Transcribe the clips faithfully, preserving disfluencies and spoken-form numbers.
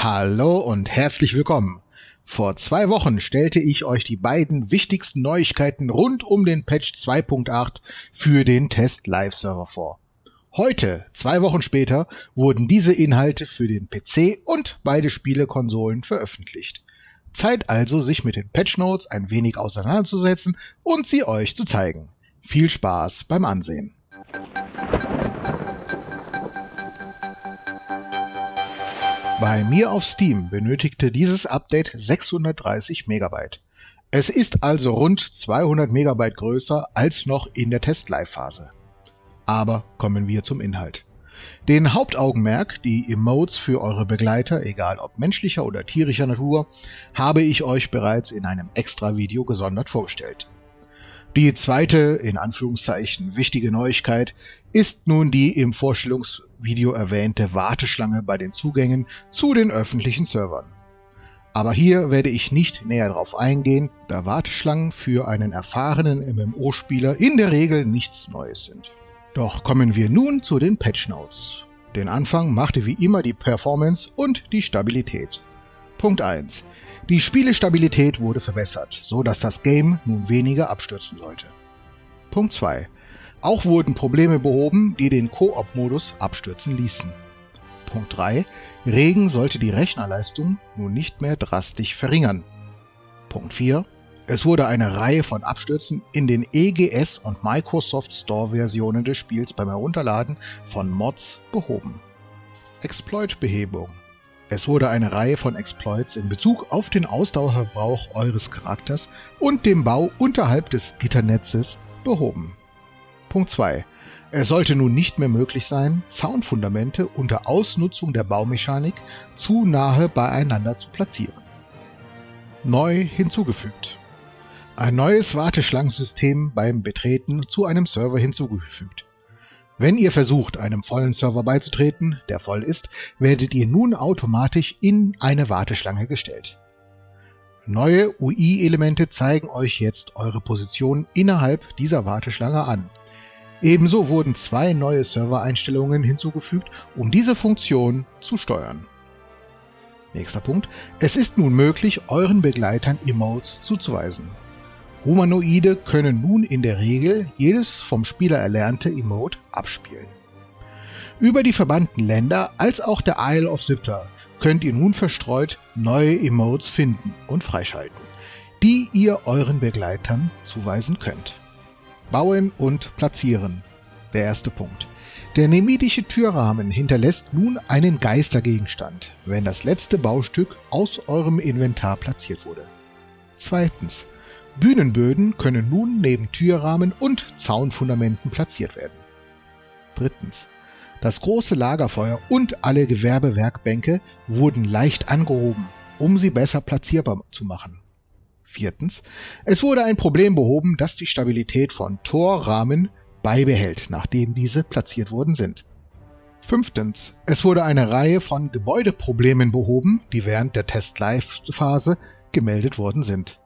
Hallo und herzlich willkommen. Vor zwei Wochen stellte ich euch die beiden wichtigsten Neuigkeiten rund um den Patch zwei Punkt acht für den Test-Live-Server vor. Heute, zwei Wochen später, wurden diese Inhalte für den P C und beide Spielekonsolen veröffentlicht. Zeit also, sich mit den Patch Notes ein wenig auseinanderzusetzen und sie euch zu zeigen. Viel Spaß beim Ansehen. Bei mir auf Steam benötigte dieses Update sechshundertdreißig Megabyte. Es ist also rund zweihundert Megabyte größer als noch in der Test-Live-Phase. Aber kommen wir zum Inhalt. Den Hauptaugenmerk, die Emotes für eure Begleiter, egal ob menschlicher oder tierischer Natur, habe ich euch bereits in einem Extra-Video gesondert vorgestellt. Die zweite, in Anführungszeichen, wichtige Neuigkeit ist nun die im Vorstellungsvideo erwähnte Warteschlange bei den Zugängen zu den öffentlichen Servern. Aber hier werde ich nicht näher darauf eingehen, da Warteschlangen für einen erfahrenen M M O-Spieler in der Regel nichts Neues sind. Doch kommen wir nun zu den Patch Notes. Den Anfang machte wie immer die Performance und die Stabilität. Punkt eins. Die Spielestabilität wurde verbessert, so dass das Game nun weniger abstürzen sollte. Punkt zwei. Auch wurden Probleme behoben, die den Koop-Modus abstürzen ließen. Punkt drei. Regen sollte die Rechnerleistung nun nicht mehr drastisch verringern. Punkt vier. Es wurde eine Reihe von Abstürzen in den E G S- und Microsoft Store-Versionen des Spiels beim Herunterladen von Mods behoben. Exploit-Behebung. Es wurde eine Reihe von Exploits in Bezug auf den Ausdauerverbrauch eures Charakters und dem Bau unterhalb des Gitternetzes behoben. Punkt zwei. Es sollte nun nicht mehr möglich sein, Zaunfundamente unter Ausnutzung der Baumechanik zu nahe beieinander zu platzieren. Neu hinzugefügt. Ein neues Warteschlangensystem beim Betreten zu einem Server hinzugefügt. Wenn ihr versucht, einem vollen Server beizutreten, der voll ist, werdet ihr nun automatisch in eine Warteschlange gestellt. Neue U I-Elemente zeigen euch jetzt eure Position innerhalb dieser Warteschlange an. Ebenso wurden zwei neue Servereinstellungen hinzugefügt, um diese Funktion zu steuern. Nächster Punkt. Es ist nun möglich, euren Begleitern Emotes zuzuweisen. Humanoide können nun in der Regel jedes vom Spieler erlernte Emote abspielen. Über die verbannten Länder als auch der Isle of Siptah könnt ihr nun verstreut neue Emotes finden und freischalten, die ihr euren Begleitern zuweisen könnt. Bauen und platzieren. Der erste Punkt. Der nemitische Türrahmen hinterlässt nun einen Geistergegenstand, wenn das letzte Baustück aus eurem Inventar platziert wurde. Zweitens. Bühnenböden können nun neben Türrahmen und Zaunfundamenten platziert werden. Drittens. Das große Lagerfeuer und alle Gewerbewerkbänke wurden leicht angehoben, um sie besser platzierbar zu machen. Viertens. Es wurde ein Problem behoben, das die Stabilität von Torrahmen beibehält, nachdem diese platziert worden sind. Fünftens. Es wurde eine Reihe von Gebäudeproblemen behoben, die während der Test-Live-Phase gemeldet worden sind.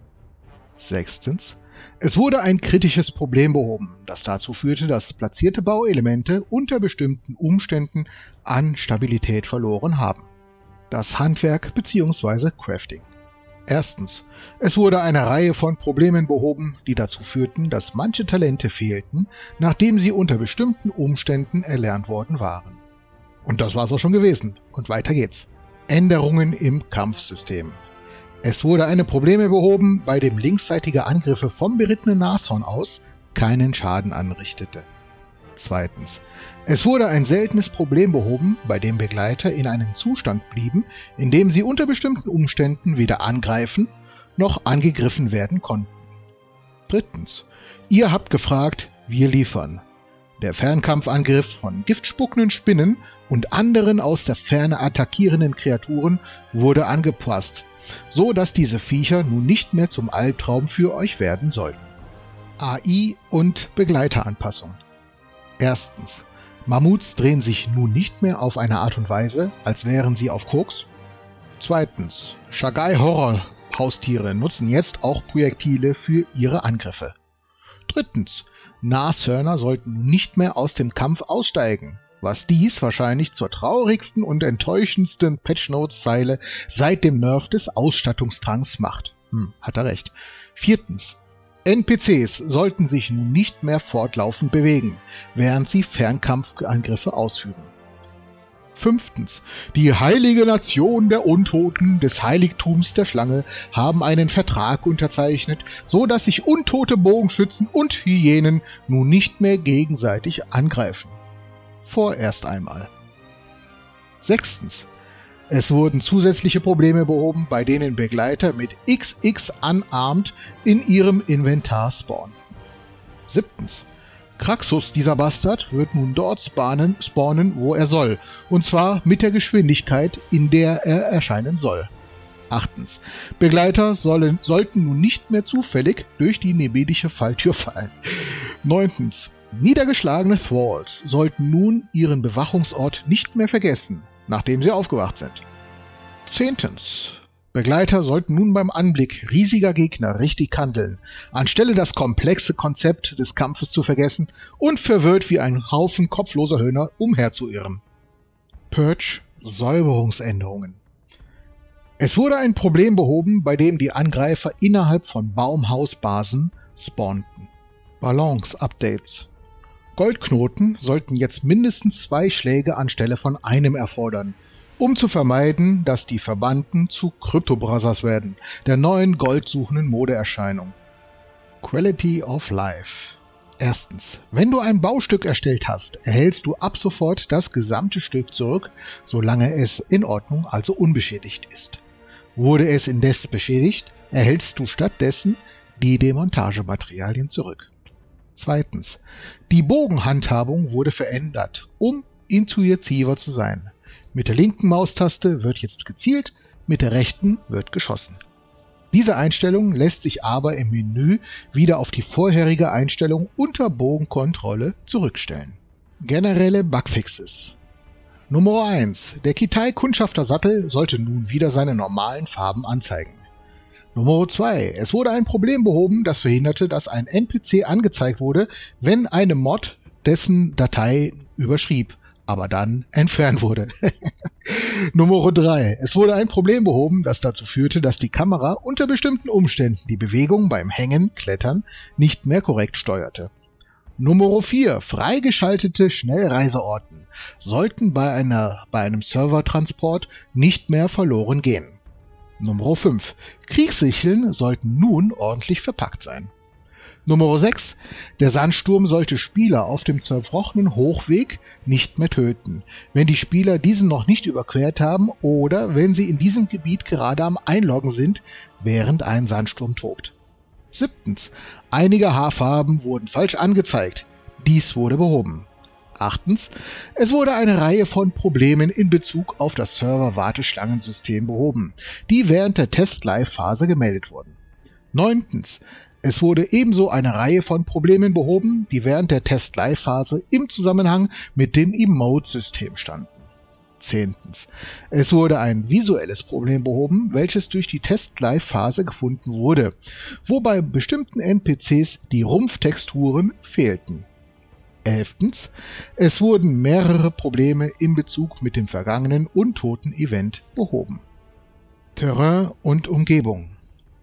Sechstens. Es wurde ein kritisches Problem behoben, das dazu führte, dass platzierte Bauelemente unter bestimmten Umständen an Stabilität verloren haben. Das Handwerk bzw. Crafting. Erstens. Es wurde eine Reihe von Problemen behoben, die dazu führten, dass manche Talente fehlten, nachdem sie unter bestimmten Umständen erlernt worden waren. Und das war's auch schon gewesen. Und weiter geht's. Änderungen im Kampfsystem. Es wurde eine Probleme behoben, bei dem linksseitige Angriffe vom berittenen Nashorn aus keinen Schaden anrichtete. Zweitens. Es wurde ein seltenes Problem behoben, bei dem Begleiter in einem Zustand blieben, in dem sie unter bestimmten Umständen weder angreifen noch angegriffen werden konnten. Drittens. Ihr habt gefragt, wir liefern. Der Fernkampfangriff von giftspuckenden Spinnen und anderen aus der Ferne attackierenden Kreaturen wurde angepasst, so dass diese Viecher nun nicht mehr zum Albtraum für euch werden sollten. A I und Begleiteranpassung. Erstens. Mammuts drehen sich nun nicht mehr auf eine Art und Weise, als wären sie auf Koks. Zweitens. Shagai-Horror-Haustiere nutzen jetzt auch Projektile für ihre Angriffe. Drittens. Nashörner sollten nun nicht mehr aus dem Kampf aussteigen. was dies wahrscheinlich zur traurigsten und enttäuschendsten Patch-Notes-Zeile seit dem Nerf des Ausstattungstranks macht. Hm, hat er recht. Viertens. N P Cs sollten sich nun nicht mehr fortlaufend bewegen, während sie Fernkampfangriffe ausführen. Fünftens. Die heilige Nation der Untoten des Heiligtums der Schlange haben einen Vertrag unterzeichnet, so dass sich untote Bogenschützen und Hyänen nun nicht mehr gegenseitig angreifen. Vorerst einmal. Sechstens. Es wurden zusätzliche Probleme behoben, bei denen Begleiter mit X X Unarmed in ihrem Inventar spawnen. Siebtens. Kraxus, dieser Bastard, wird nun dort spawnen, spawnen, wo er soll, und zwar mit der Geschwindigkeit, in der er erscheinen soll. Achtens. Begleiter sollen, sollten nun nicht mehr zufällig durch die nebidische Falltür fallen. Neuntens. Niedergeschlagene Thralls sollten nun ihren Bewachungsort nicht mehr vergessen, nachdem sie aufgewacht sind. Zehntens. Begleiter sollten nun beim Anblick riesiger Gegner richtig handeln, anstelle das komplexe Konzept des Kampfes zu vergessen und verwirrt wie ein Haufen kopfloser Hühner umherzuirren. Purge Säuberungsänderungen. Es wurde ein Problem behoben, bei dem die Angreifer innerhalb von Baumhausbasen spawnten. Balance-Updates. Goldknoten sollten jetzt mindestens zwei Schläge anstelle von einem erfordern, um zu vermeiden, dass die Verbannten zu Crypto-Brothers werden, der neuen goldsuchenden Modeerscheinung. Quality of Life. Erstens. Wenn du ein Baustück erstellt hast, erhältst du ab sofort das gesamte Stück zurück, solange es in Ordnung, also unbeschädigt ist. Wurde es indes beschädigt, erhältst du stattdessen die Demontagematerialien zurück. Zweitens. Die Bogenhandhabung wurde verändert, um intuitiver zu sein. Mit der linken Maustaste wird jetzt gezielt, mit der rechten wird geschossen. Diese Einstellung lässt sich aber im Menü wieder auf die vorherige Einstellung unter Bogenkontrolle zurückstellen. Generelle Bugfixes. Nummer eins. Der Kitai-Kundschafter-Sattel sollte nun wieder seine normalen Farben anzeigen. Nummer zwei. Es wurde ein Problem behoben, das verhinderte, dass ein N P C angezeigt wurde, wenn eine Mod dessen Datei überschrieb, aber dann entfernt wurde. Nummer drei. Es wurde ein Problem behoben, das dazu führte, dass die Kamera unter bestimmten Umständen die Bewegung beim Hängen, Klettern nicht mehr korrekt steuerte. Nummer vier. Freigeschaltete Schnellreiseorten sollten bei, einer, bei einem Servertransport nicht mehr verloren gehen. Nummer fünf. Kriegssicheln sollten nun ordentlich verpackt sein. Nummer sechs. Der Sandsturm sollte Spieler auf dem zerbrochenen Hochweg nicht mehr töten, wenn die Spieler diesen noch nicht überquert haben oder wenn sie in diesem Gebiet gerade am Einloggen sind, während ein Sandsturm tobt. Siebtens. Einige Haarfarben wurden falsch angezeigt. Dies wurde behoben. Achtens. Es wurde eine Reihe von Problemen in Bezug auf das Server-Warteschlangensystem behoben, die während der Test-Live-Phase gemeldet wurden. Neuntens. Es wurde ebenso eine Reihe von Problemen behoben, die während der Test-Live-Phase im Zusammenhang mit dem Emote-System standen. Zehntens. Es wurde ein visuelles Problem behoben, welches durch die Test-Live-Phase gefunden wurde, wo bei bestimmten N P Cs die Rumpftexturen fehlten. Elftens. Es wurden mehrere Probleme in Bezug mit dem vergangenen Untoten-Event behoben. Terrain und Umgebung.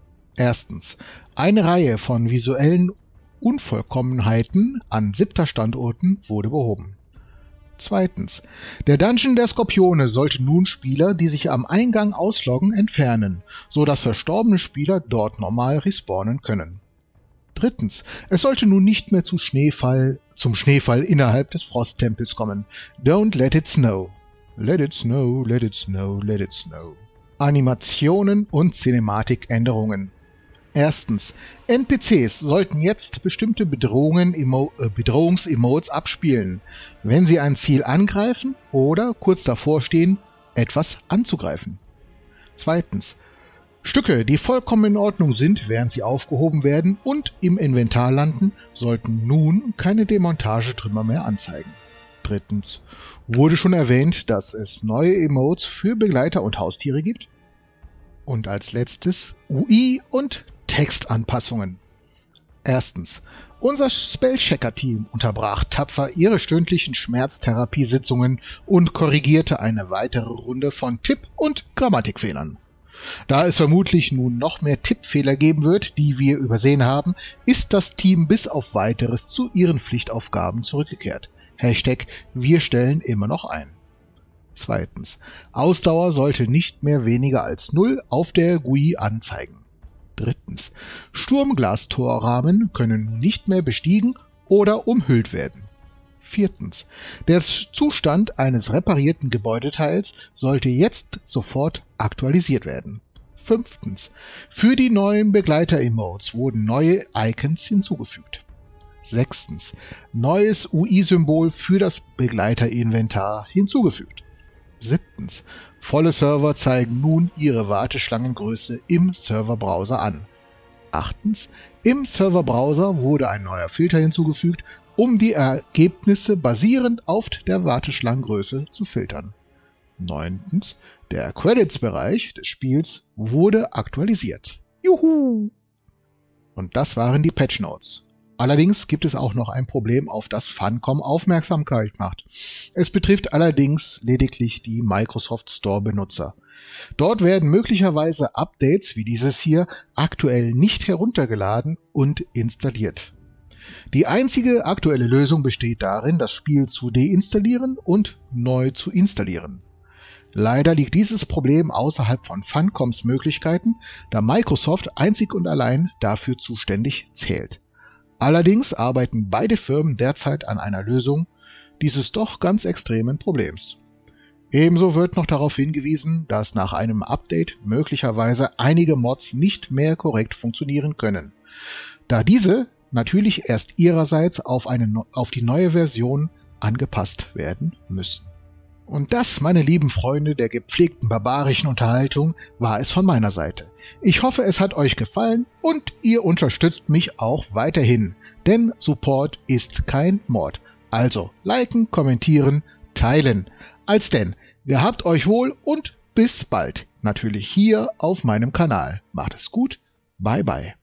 Erstens. Eine Reihe von visuellen Unvollkommenheiten an siebter Standorten wurde behoben. Zweitens. Der Dungeon der Skorpione sollte nun Spieler, die sich am Eingang ausloggen, entfernen, so dass verstorbene Spieler dort normal respawnen können. Drittens. Es sollte nun nicht mehr zu Schneefall, zum Schneefall innerhalb des Frosttempels kommen. Don't let it snow. Let it snow, let it snow, let it snow. Animationen und Cinematikänderungen. Erstens. N P Cs sollten jetzt bestimmte Bedrohungen, Emo äh, Bedrohungsemotes abspielen, wenn sie ein Ziel angreifen oder kurz davor stehen, etwas anzugreifen. Zweitens. Stücke, die vollkommen in Ordnung sind, während sie aufgehoben werden und im Inventar landen, sollten nun keine Demontagetrümmer mehr anzeigen. Drittens. Wurde schon erwähnt, dass es neue Emotes für Begleiter und Haustiere gibt? Und als letztes U I und Textanpassungen. Erstens. Unser Spellchecker-Team unterbrach tapfer ihre stündlichen Schmerztherapiesitzungen und korrigierte eine weitere Runde von Tipp- und Grammatikfehlern. Da es vermutlich nun noch mehr Tippfehler geben wird, die wir übersehen haben, ist das Team bis auf Weiteres zu ihren Pflichtaufgaben zurückgekehrt. Hashtag wir stellen immer noch ein. Zweitens. Ausdauer sollte nicht mehr weniger als null auf der G U I anzeigen. Drittens. Sturmglastorrahmen können nun nicht mehr bestiegen oder umhüllt werden. Viertens. Der Zustand eines reparierten Gebäudeteils sollte jetzt sofort aktualisiert werden. Fünftens. Für die neuen Begleiter-Emotes wurden neue Icons hinzugefügt. Sechstens. Neues U I-Symbol für das Begleiter-Inventar hinzugefügt. Siebtens. Volle Server zeigen nun ihre Warteschlangengröße im Serverbrowser an. Achtens. Im Serverbrowser wurde ein neuer Filter hinzugefügt, um die Ergebnisse basierend auf der Warteschlangengröße zu filtern. Neuntens. Der Credits-Bereich des Spiels wurde aktualisiert. Juhu! Und das waren die Patch Notes. Allerdings gibt es auch noch ein Problem, auf das Funcom Aufmerksamkeit macht. Es betrifft allerdings lediglich die Microsoft Store-Benutzer. Dort werden möglicherweise Updates wie dieses hier aktuell nicht heruntergeladen und installiert. Die einzige aktuelle Lösung besteht darin, das Spiel zu deinstallieren und neu zu installieren. Leider liegt dieses Problem außerhalb von Funcoms Möglichkeiten, da Microsoft einzig und allein dafür zuständig zählt. Allerdings arbeiten beide Firmen derzeit an einer Lösung dieses doch ganz extremen Problems. Ebenso wird noch darauf hingewiesen, dass nach einem Update möglicherweise einige Mods nicht mehr korrekt funktionieren können, da diese natürlich erst ihrerseits auf, eine, auf die neue Version angepasst werden müssen. Und das, meine lieben Freunde der gepflegten barbarischen Unterhaltung, war es von meiner Seite. Ich hoffe, es hat euch gefallen und ihr unterstützt mich auch weiterhin, denn Support ist kein Mord. Also liken, kommentieren, teilen. Als denn, gehabt euch wohl und bis bald. Natürlich hier auf meinem Kanal. Macht es gut. Bye bye.